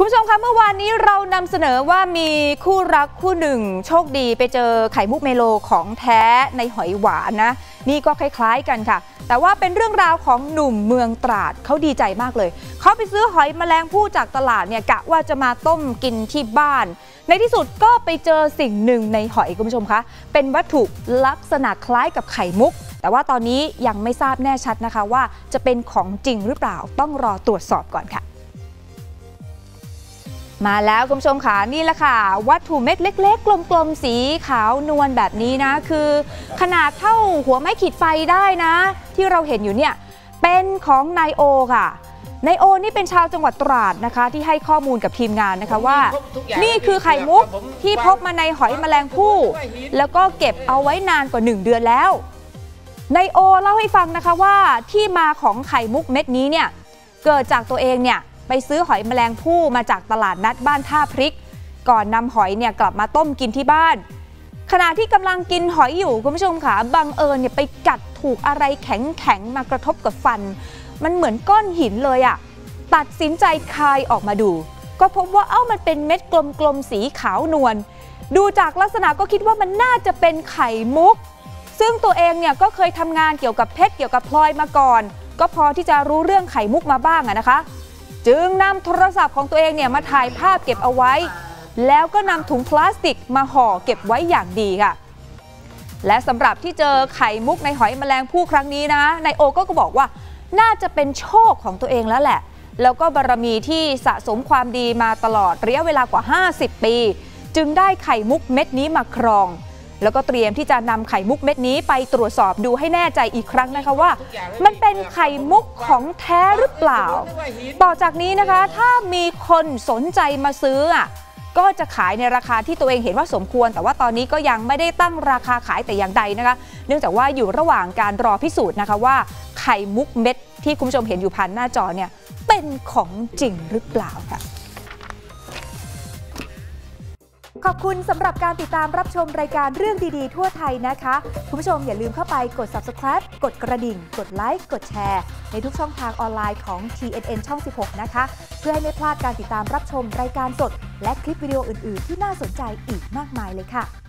คุณผู้ชมคะเมื่อวานนี้เรานำเสนอว่ามีคู่รักคู่หนึ่งโชคดีไปเจอไข่มุกเมโลของแท้ในหอยหวานนะนี่ก็คล้ายๆกันค่ะแต่ว่าเป็นเรื่องราวของหนุ่มเมืองตราดเขาดีใจมากเลยเขาไปซื้อหอยแมลงภู่จากตลาดเนี่ยกะว่าจะมาต้มกินที่บ้านในที่สุดก็ไปเจอสิ่งหนึ่งในหอยคุณผู้ชมคะเป็นวัตถุลักษณะคล้ายกับไข่มุกแต่ว่าตอนนี้ยังไม่ทราบแน่ชัดนะคะว่าจะเป็นของจริงหรือเปล่าต้องรอตรวจสอบก่อนค่ะมาแล้วคุณผู้ชมค่ะนี่แหละค่ะวัตถุเม็ดเล็กๆกลมๆสีขาวนวลแบบนี้นะคือขนาดเท่าหัวไม้ขีดไฟได้นะที่เราเห็นอยู่เนี่ยเป็นของนายโอค่ะนายโอนี่เป็นชาวจังหวัดตราดนะคะที่ให้ข้อมูลกับทีมงานนะคะว่านี่คือไข่มุกที่พบมาในหอยแมลงภู่แล้วก็เก็บเอาไว้นานกว่า1 เดือนแล้วนายโอเล่าให้ฟังนะคะว่าที่มาของไข่มุกเม็ดนี้เนี่ยเกิดจากตัวเองเนี่ยไปซื้อหอยแมลงภู่มาจากตลาดนัดบ้านท่าพริกก่อนนำหอยเนี่ยกลับมาต้มกินที่บ้านขณะที่กำลังกินหอยอยู่คุณผู้ชมค่ะบังเอิญเนี่ยไปกัดถูกอะไรแข็งมากระทบกับฟันมันเหมือนก้อนหินเลยอ่ะตัดสินใจคายออกมาดูก็พบว่ามันเป็นเม็ดกลมๆสีขาวนวลดูจากลักษณะก็คิดว่ามันน่าจะเป็นไข่มุกซึ่งตัวเองเนี่ยก็เคยทำงานเกี่ยวกับเพชรเกี่ยวกับพลอยมาก่อนก็พอที่จะรู้เรื่องไข่มุกมาบ้างนะคะจึงนำโทรศัพท์ของตัวเองเนี่ยมาถ่ายภาพเก็บเอาไว้แล้วก็นำถุงพลาสติกมาห่อเก็บไว้อย่างดีค่ะและสำหรับที่เจอไข่มุกในหอยแมลงภู่ครั้งนี้นะนายโอก็บอกว่าน่าจะเป็นโชคของตัวเองแล้วแหละแล้วก็บารมีที่สะสมความดีมาตลอดระยะเวลากว่า50 ปีจึงได้ไข่มุกเม็ดนี้มาครองแล้วก็เตรียมที่จะนำไข่มุกเม็ดนี้ไปตรวจสอบดูให้แน่ใจอีกครั้งนะคะว่ามันเป็นไข่มุกของแท้หรือเปล่าต่อจากนี้นะคะถ้ามีคนสนใจมาซื้อก็จะขายในราคาที่ตัวเองเห็นว่าสมควรแต่ว่าตอนนี้ก็ยังไม่ได้ตั้งราคาขายแต่อย่างใดนะคะเนื่องจากว่าอยู่ระหว่างการรอพิสูจน์นะคะว่าไข่มุกเม็ดที่คุณผู้ชมเห็นอยู่ผ่านหน้าจอเนี่ยเป็นของจริงหรือเปล่าค่ะขอบคุณสำหรับการติดตามรับชมรายการเรื่องดีๆทั่วไทยนะคะคุณผู้ชมอย่าลืมเข้าไปกด Subscribe กดกระดิ่งกดไลค์กดแชร์ในทุกช่องทางออนไลน์ของ TNN ช่อง 16 นะคะเพื่อให้ไม่พลาดการติดตามรับชมรายการสดและคลิปวิดีโออื่นๆที่น่าสนใจอีกมากมายเลยค่ะ